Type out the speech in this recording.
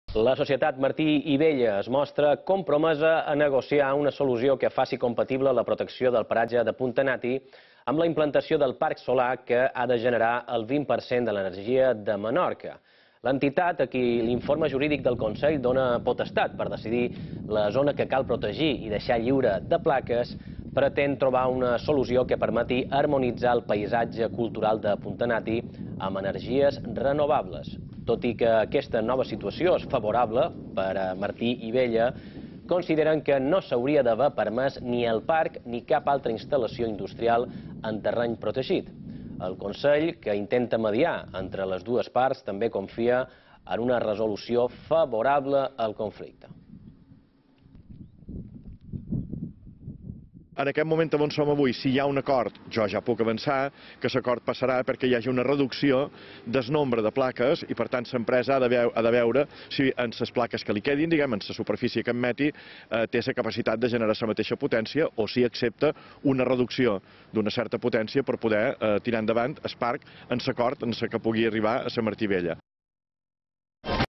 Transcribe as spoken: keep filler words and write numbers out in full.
La societat Martí i Vella es mostra compromesa a negociar una solució que faci compatible la protecció del paratge de Puntanati amb la implantació del parc solar que ha de generar el vint per cent de l'energia de Menorca. L'entitat a qui l'informe jurídic del Consell dona potestat per decidir la zona que cal protegir i deixar lliure de plaques pretén trobar una solució que permeti harmonitzar el paisatge cultural de Puntanati amb energies renovables. Tot i que aquesta nova situació és favorable per a Martí i Vella, consideren que no s'hauria d'haver permès ni el parc ni cap altra instal·lació industrial en terreny protegit. El Consell, que intenta mediar entre les dues parts, també confia en una resolució favorable al conflicte. En aquest moment on som avui, si hi ha un acord, jo ja puc avançar que l'acord passarà perquè hi hagi una reducció del nombre de plaques i, per tant, l'empresa ha de veure si en les plaques que li quedin, diguem, en la superfície que emeti, té la capacitat de generar la mateixa potència o si accepta una reducció d'una certa potència per poder tirar endavant el parc en l'acord en què pugui arribar a la Martí Vella.